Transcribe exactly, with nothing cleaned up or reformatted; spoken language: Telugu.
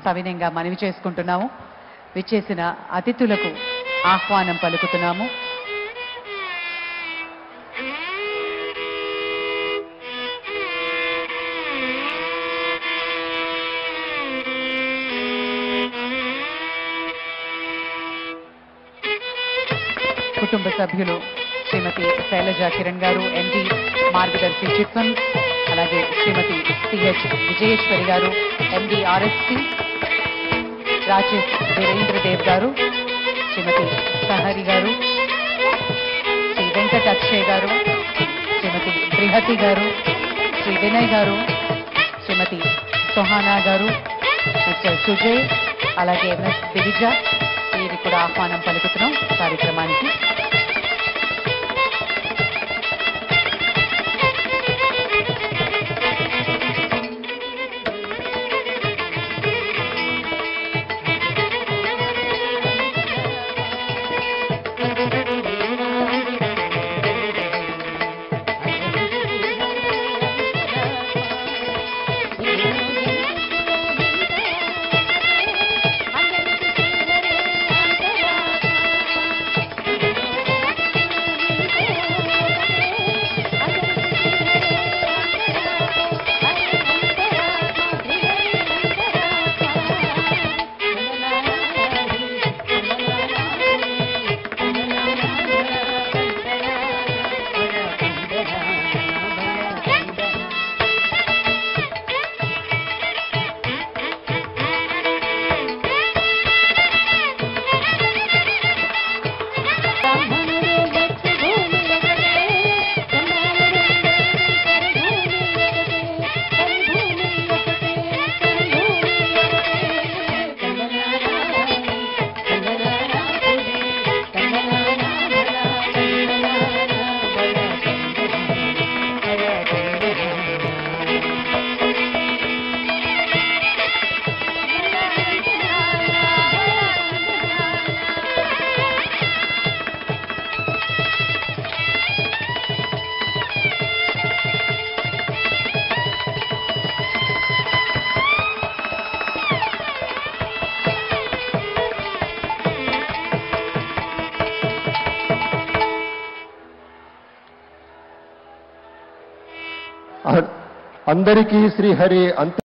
సవినయంగా మనవి చేసుకుంటున్నాము. విచ్చేసిన అతిథులకు ఆహ్వానం పలుకుతున్నాము. కుటుంబ సభ్యులు శ్రీమతి శైలజ కిరణ్ గారు, ఎండి మార్గదర్శి చిత్వం, అలాగే శ్రీమతి CH Vijayeshwari garu, MD RSC, Rajesh Veerendra Dev garu, Srimati సహరి గారు, శ్రీ వెంకట అక్షయ్ గారు, శ్రీమతి బృహతి గారు, శ్రీ వినయ్ గారు, శ్రీమతి సోహానా గారు, మిస్టర్ సుజయ్, అలాగే మిస్ దివిజ, వీరికి కూడా ఆహ్వానం పలుకుతున్నాం కార్యక్రమానికి. అందరికీ శ్రీహరి అంత